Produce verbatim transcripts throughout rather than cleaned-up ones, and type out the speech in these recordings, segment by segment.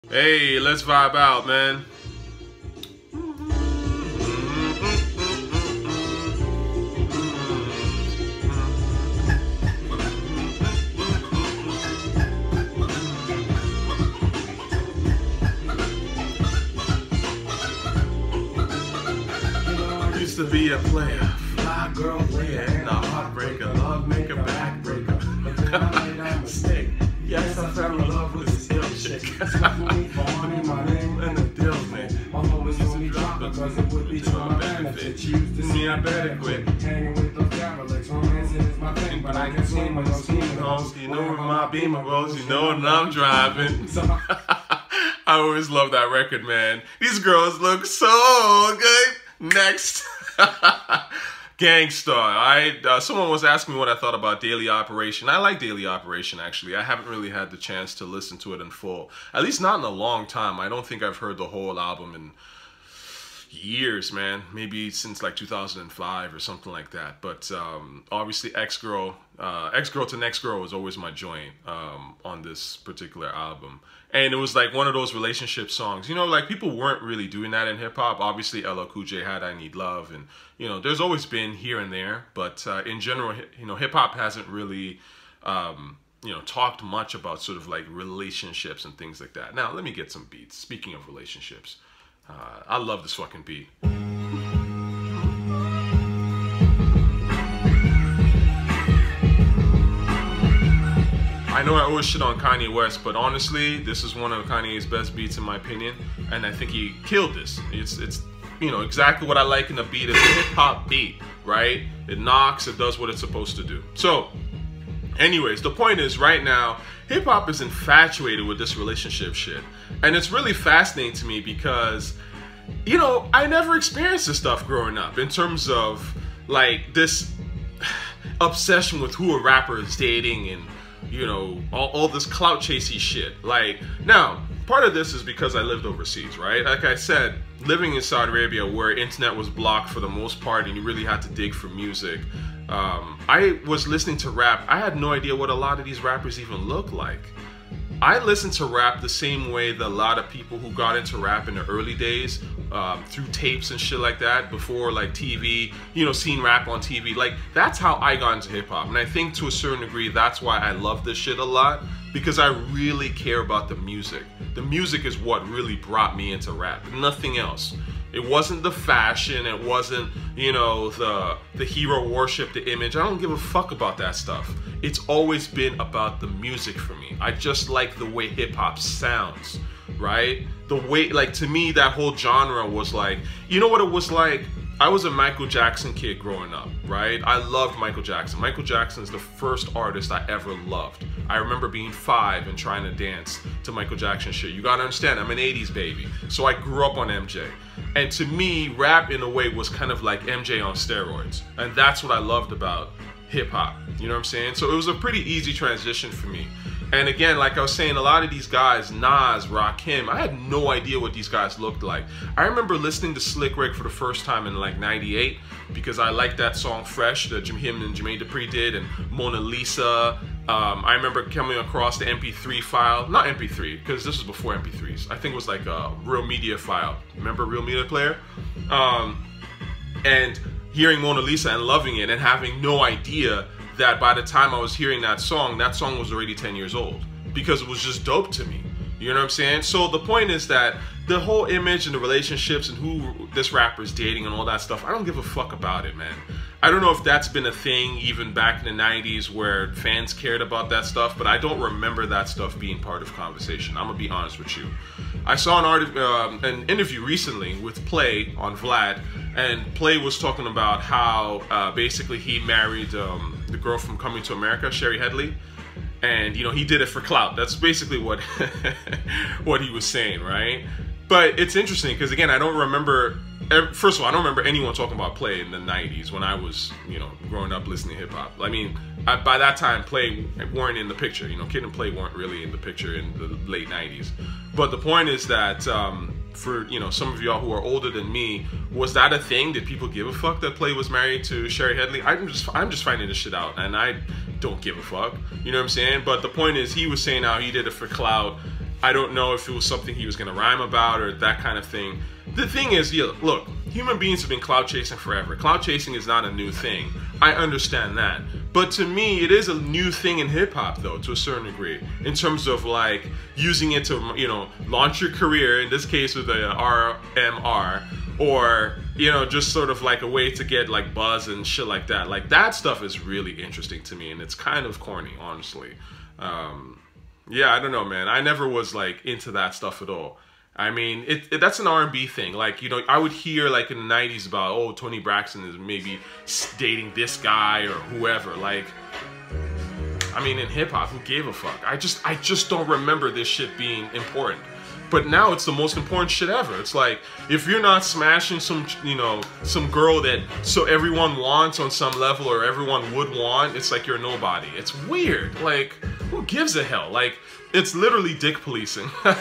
Hey, let's vibe out, man. Used to be a player, fly girl player, and a heartbreaker, love maker, backbreaker. But then I made that mistake. Yes, I fell in love with this ill chick. And the deal, man. My home was only drop because it would be to my benefit. She used to see I better quit hanging with those carolettes. Romancing is my thing, but I can swing with those scheming hoes. You know where my beamer rolls, you know when I'm driving. I always love that record, man. These girls look so good. Next. Gangstar. I uh, someone was asking me what I thought about Daily Operation. I like Daily Operation, actually. I haven't really had the chance to listen to it in full. At least not in a long time. I don't think I've heard the whole album in years, man. Maybe since like two thousand five or something like that. But um, obviously X-Girl, uh, X-Girl to Next Girl was always my joint um, on this particular album. And it was like one of those relationship songs. You know, like people weren't really doing that in hip-hop. Obviously, L L Cool J had I Need Love. And, you know, there's always been here and there. But uh, in general, you know, hip-hop hasn't really, um, you know, talked much about sort of like relationships and things like that. Now, let me get some beats. Speaking of relationships, uh, I love this fucking beat. I know I always shit on Kanye West, but honestly, this is one of Kanye's best beats in my opinion, and I think he killed this. It's, it's you know, exactly what I like in a beat. It's a hip-hop beat, right? It knocks, it does what it's supposed to do. So, anyways, the point is, right now, hip-hop is infatuated with this relationship shit. And it's really fascinating to me because, you know, I never experienced this stuff growing up in terms of, like, this obsession with who a rapper is dating and, you know, all, all this clout chasey shit. Like, now, part of this is because I lived overseas, right? Like I said, living in Saudi Arabia where internet was blocked for the most part and you really had to dig for music, um, I was listening to rap. I had no idea what a lot of these rappers even look like. I listened to rap the same way that a lot of people who got into rap in the early days, um, through tapes and shit like that, before like T V, you know, seeing rap on T V. Like, that's how I got into hip hop. And I think to a certain degree, that's why I love this shit a lot, because I really care about the music. The music is what really brought me into rap, nothing else. It wasn't the fashion, it wasn't, you know, the the hero worship, the image. I don't give a fuck about that stuff. It's always been about the music for me. I just like the way hip hop sounds, right? The way, like, to me, that whole genre was like, you know what it was like? I was a Michael Jackson kid growing up, right? I loved Michael Jackson. Michael Jackson's the first artist I ever loved. I remember being five and trying to dance to Michael Jackson shit. You gotta understand, I'm an eighties baby. So I grew up on M J. And to me, rap in a way was kind of like M J on steroids. And that's what I loved about hip hop. You know what I'm saying? So it was a pretty easy transition for me. And again, like I was saying, a lot of these guys, Nas, Rakim, I had no idea what these guys looked like. I remember listening to Slick Rick for the first time in like ninety-eight because I liked that song Fresh that him and Jermaine Dupri did, and Mona Lisa. Um, I remember coming across the M P three file, not M P three, because this was before M P threes. I think it was like a Real Media file. Remember Real Media Player? Um, and hearing Mona Lisa and loving it and having no idea that by the time I was hearing that song, that song was already ten years old, because it was just dope to me. You know what I'm saying? So the point is that the whole image and the relationships and who this rapper is dating and all that stuff, I don't give a fuck about it, man. I don't know if that's been a thing even back in the nineties where fans cared about that stuff, but I don't remember that stuff being part of conversation. I'm gonna be honest with you. I saw an art, um, an interview recently with Play on Vlad, and Play was talking about how uh, basically he married um, the girl from Coming to America, Sherry Headley, and you know he did it for clout. That's basically what what he was saying, right? But it's interesting because again, I don't remember. First of all, I don't remember anyone talking about Play in the nineties when I was, you know, growing up listening to hip hop. I mean, I, by that time, Play weren't in the picture. You know, Kid and Play weren't really in the picture in the late nineties. But the point is that um, for, you know, some of y'all who are older than me, was that a thing? Did people give a fuck that Play was married to Sherry Headley? I'm just, I'm just finding this shit out, and I don't give a fuck. You know what I'm saying? But the point is, he was saying how he did it for clout. I don't know if it was something he was gonna rhyme about or that kind of thing. The thing is, yeah, look, human beings have been clout chasing forever. Clout chasing is not a new thing. I understand that. But to me, it is a new thing in hip hop, though, to a certain degree, in terms of like using it to, you know, launch your career, in this case with the R M R, or, you know, just sort of like a way to get like buzz and shit like that. Like that stuff is really interesting to me, and it's kind of corny, honestly. Um, yeah, I don't know, man. I never was like into that stuff at all. I mean, it, it that's an R and B thing. Like, you know, I would hear like in the nineties about, oh, Toni Braxton is maybe dating this guy or whoever. Like, I mean, in hip hop, who gave a fuck? I just, I just don't remember this shit being important. But now it's the most important shit ever. It's like, if you're not smashing some, you know, some girl that so everyone wants on some level or everyone would want, it's like you're nobody. It's weird. Like, who gives a hell? Like, it's literally dick policing. like,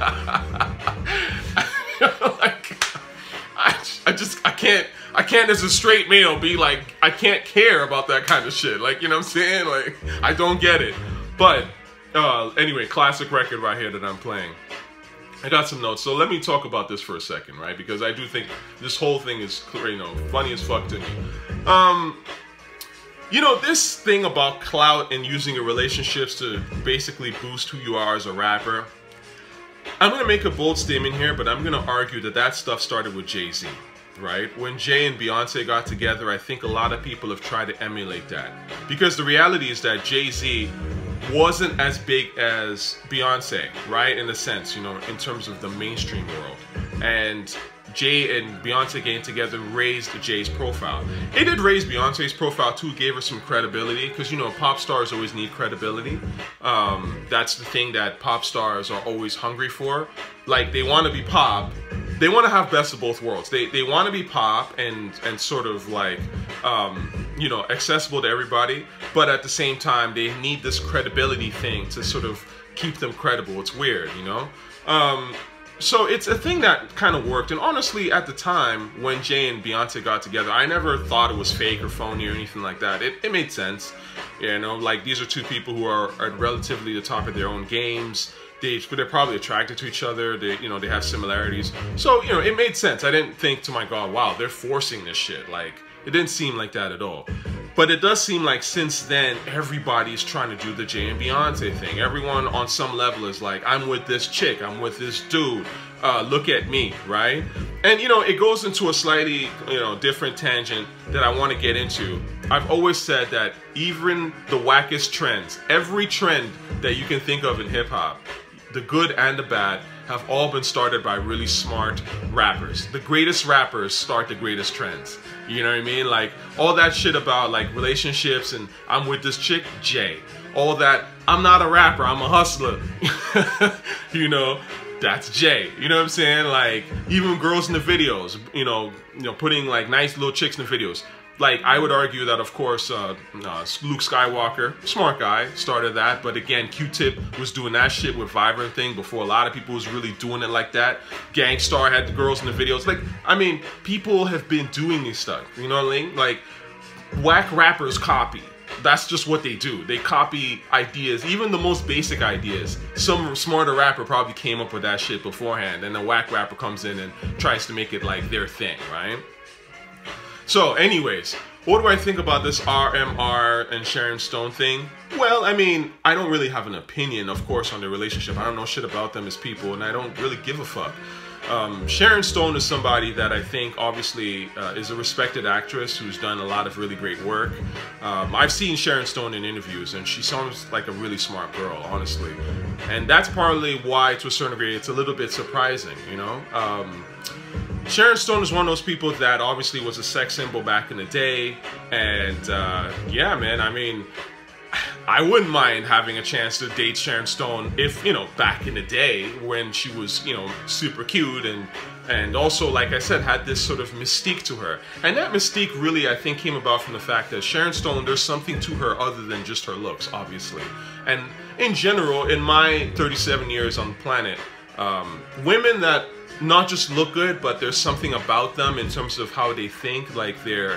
I, I just, I can't, I can't as a straight male be like, I can't care about that kind of shit. Like, you know what I'm saying? Like, I don't get it. But, uh, anyway, classic record right here that I'm playing. I got some notes, so let me talk about this for a second, right? Because I do think this whole thing is, you know, funny as fuck to me. Um, you know, this thing about clout and using your relationships to basically boost who you are as a rapper, I'm gonna make a bold statement here, but I'm gonna argue that that stuff started with Jay-Z, right? When Jay and Beyonce got together, I think a lot of people have tried to emulate that. Because the reality is that Jay-Z wasn't as big as Beyonce, right? In a sense, you know, in terms of the mainstream world. And Jay and Beyonce getting together raised Jay's profile. It did raise Beyonce's profile too, gave her some credibility, because, you know, pop stars always need credibility. Um, that's the thing that pop stars are always hungry for. Like, they want to be pop. They want to have best of both worlds. They they want to be pop and and sort of like, um, you know, accessible to everybody, but at the same time, they need this credibility thing to sort of keep them credible. It's weird, you know? Um, so it's a thing that kind of worked. And honestly, at the time, when Jay and Beyonce got together, I never thought it was fake or phony or anything like that. It, it made sense. You know, like, these are two people who are, are relatively the top of their own games. They, but they're probably attracted to each other. They, you know, they have similarities. So, you know, it made sense. I didn't think to my God, wow, they're forcing this shit. Like, it didn't seem like that at all. But it does seem like since then, everybody's trying to do the Jay and Beyonce thing. Everyone on some level is like, I'm with this chick, I'm with this dude. Uh, look at me, right? And, you know, it goes into a slightly, you know, different tangent that I want to get into. I've always said that even the wackest trends, every trend that you can think of in hip hop, the good and the bad, have all been started by really smart rappers. The greatest rappers start the greatest trends. You know what I mean? Like, all that shit about like relationships and I'm with this chick, Jay. All that, I'm not a rapper, I'm a hustler. You know, that's Jay. You know what I'm saying? Like, even girls in the videos, you know, you know, putting like nice little chicks in the videos. Like, I would argue that, of course, uh, uh, Luke Skywalker, smart guy, started that. But again, Q-Tip was doing that shit with Vibrant thing before a lot of people was really doing it like that. Gang Starr had the girls in the videos. Like, I mean, people have been doing this stuff. You know what I mean? Like, whack rappers copy. That's just what they do. They copy ideas, even the most basic ideas. Some smarter rapper probably came up with that shit beforehand, and the whack rapper comes in and tries to make it like their thing, right? So anyways, what do I think about this R M R and Sharon Stone thing? Well, I mean, I don't really have an opinion, of course, on their relationship. I don't know shit about them as people, and I don't really give a fuck. Um, Sharon Stone is somebody that I think obviously uh, is a respected actress who's done a lot of really great work. Um, I've seen Sharon Stone in interviews, and she sounds like a really smart girl, honestly. And that's partly why, to a certain degree, it's a little bit surprising, you know? Um, Sharon Stone is one of those people that obviously was a sex symbol back in the day, and uh, yeah, man, I mean, I wouldn't mind having a chance to date Sharon Stone if, you know, back in the day when she was, you know, super cute and and also, like I said, had this sort of mystique to her. And that mystique really, I think, came about from the fact that Sharon Stone, there's something to her other than just her looks, obviously. And in general, in my thirty-seven years on the planet, um, women that not just look good, but there's something about them in terms of how they think, like they're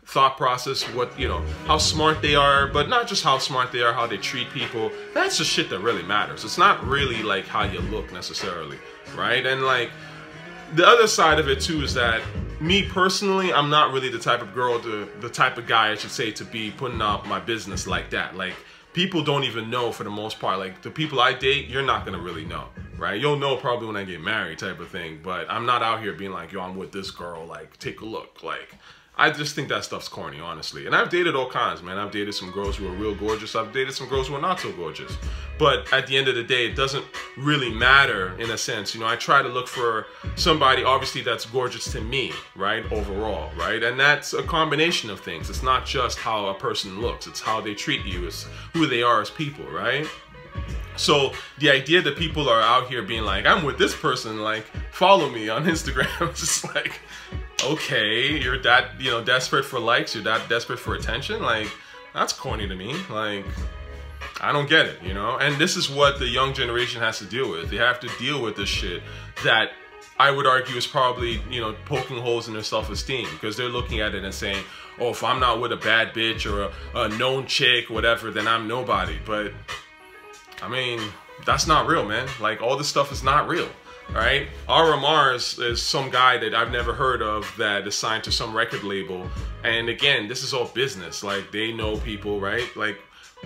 thought process, what, you know, how smart they are, but not just how smart they are, how they treat people. That's the shit that really matters. It's not really like how you look necessarily, right? And like the other side of it too is that me personally, I'm not really the type of girl, to, the type of guy I should say, to be putting out my business like that. Like, people don't even know for the most part. Like, the people I date, you're not gonna really know, right? You'll know probably when I get married type of thing, but I'm not out here being like, yo, I'm with this girl, like, take a look. Like, I just think that stuff's corny, honestly. And I've dated all kinds, man. I've dated some girls who are real gorgeous. I've dated some girls who are not so gorgeous. But at the end of the day, it doesn't really matter in a sense. You know, I try to look for somebody, obviously, that's gorgeous to me, right? Overall, right? And that's a combination of things. It's not just how a person looks. It's how they treat you. It's who they are as people, right? So the idea that people are out here being like, I'm with this person, like, follow me on Instagram. It's just like, okay, you're that, you know, desperate for likes, you're that desperate for attention. Like, that's corny to me. Like, I don't get it, you know? And this is what the young generation has to deal with. They have to deal with this shit that I would argue is probably, you know, poking holes in their self-esteem, because they're looking at it and saying, oh, if I'm not with a bad bitch or a, a known chick, whatever, then I'm nobody. But I mean, that's not real, man. Like, all this stuff is not real, right? R M R is, is some guy that I've never heard of that is signed to some record label. And again, this is all business. Like, they know people, right? Like,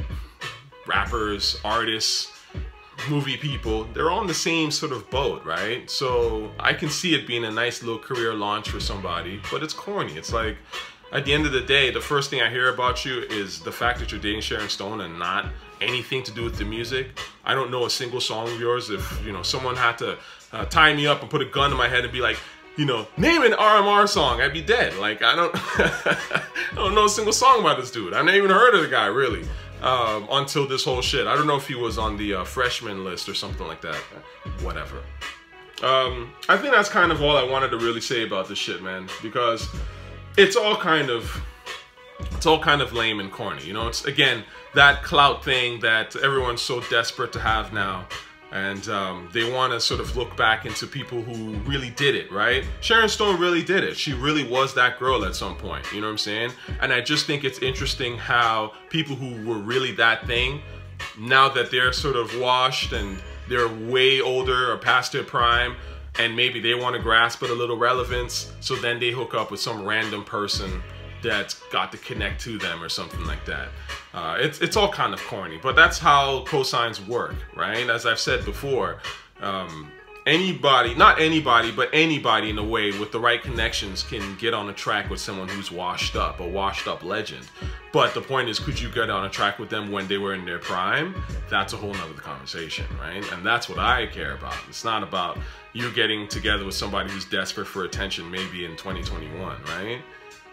rappers, artists, movie people, they're all in the same sort of boat, right? So I can see it being a nice little career launch for somebody, but it's corny. It's like, at the end of the day, the first thing I hear about you is the fact that you're dating Sharon Stone and not anything to do with the music. I don't know a single song of yours. If, you know, someone had to uh, tie me up and put a gun to my head and be like, you know, name an R M R song, I'd be dead. Like, I don't, I don't know a single song about this dude. I've never even heard of the guy, really, um, until this whole shit. I don't know if he was on the uh, freshman list or something like that. Whatever. Um, I think that's kind of all I wanted to really say about this shit, man, because it's all kind of, it's all kind of lame and corny. You know, it's, again, that clout thing that everyone's so desperate to have now. And um, they want to sort of look back into people who really did it, right? Sharon Stone really did it. She really was that girl at some point, you know what I'm saying? And I just think it's interesting how people who were really that thing, now that they're sort of washed and they're way older or past their prime, and maybe they want to grasp at a little relevance, so then they hook up with some random person that's got to connect to them or something like that. Uh, it's, it's all kind of corny, but that's how cosigns work, right? As I've said before, um, anybody, not anybody, but anybody in a way with the right connections can get on a track with someone who's washed up, a washed up legend. But the point is, could you get on a track with them when they were in their prime? That's a whole nother conversation, right? And that's what I care about. It's not about you getting together with somebody who's desperate for attention maybe in twenty twenty-one, right?